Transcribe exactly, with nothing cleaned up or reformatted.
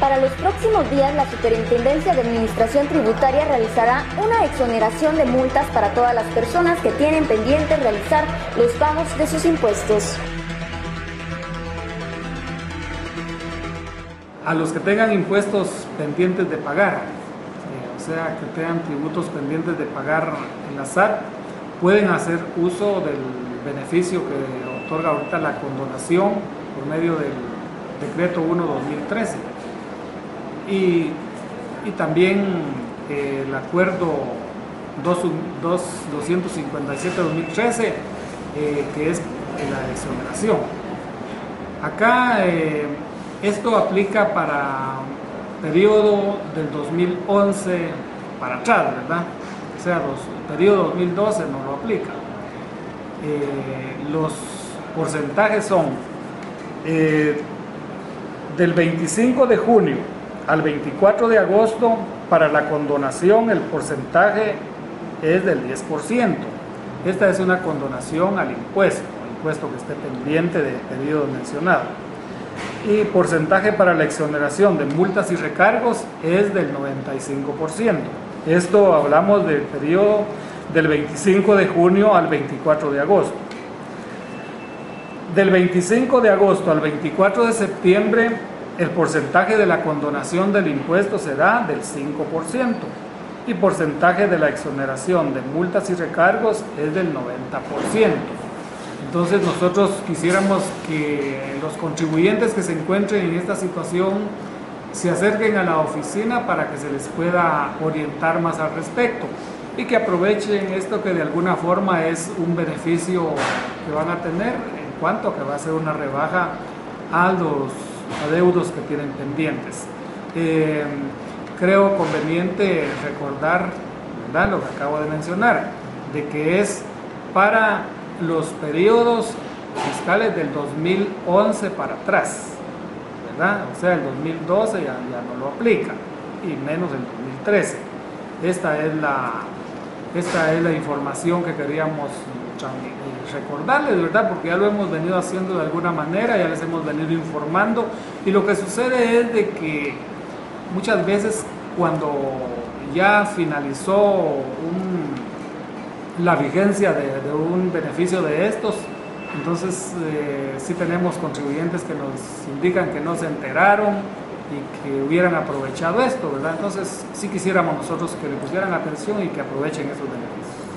Para los próximos días, la Superintendencia de Administración Tributaria realizará una exoneración de multas para todas las personas que tienen pendiente realizar los pagos de sus impuestos. A los que tengan impuestos pendientes de pagar, eh, o sea, que tengan tributos pendientes de pagar en la S A T, pueden hacer uso del beneficio que otorga ahorita la condonación por medio del decreto uno dos mil trece. Y, y también eh, el acuerdo doscientos cincuenta y siete dos mil trece, eh, que es la exoneración. Acá eh, esto aplica para periodo del dos mil once para atrás, ¿verdad? O sea, los, el periodo dos mil doce no lo aplica. Eh, los porcentajes son eh, del veinticinco de junio al veinticuatro de agosto. Para la condonación el porcentaje es del diez por ciento. Esta es una condonación al impuesto, el impuesto que esté pendiente del periodo mencionado. Y porcentaje para la exoneración de multas y recargos es del noventa y cinco por ciento. Esto hablamos del periodo del veinticinco de junio al veinticuatro de agosto. Del veinticinco de agosto al veinticuatro de septiembre, el porcentaje de la condonación del impuesto será del cinco por ciento y porcentaje de la exoneración de multas y recargos es del noventa por ciento. Entonces nosotros quisiéramos que los contribuyentes que se encuentren en esta situación se acerquen a la oficina para que se les pueda orientar más al respecto y que aprovechen esto, que de alguna forma es un beneficio que van a tener en cuanto a que va a ser una rebaja a los adeudos que tienen pendientes. Eh, creo conveniente recordar, ¿verdad?, lo que acabo de mencionar, de que es para los periodos fiscales del dos mil once para atrás, ¿verdad? O sea, el dos mil doce ya, ya no lo aplica, y menos el dos mil trece. Esta es la, esta es la información que queríamos recordarles, ¿verdad? Porque ya lo hemos venido haciendo de alguna manera, ya les hemos venido informando, y lo que sucede es de que muchas veces cuando ya finalizó un la vigencia de, de un beneficio de estos, entonces eh, sí tenemos contribuyentes que nos indican que no se enteraron y que hubieran aprovechado esto, ¿verdad? Entonces sí quisiéramos nosotros que le pusieran atención y que aprovechen esos beneficios.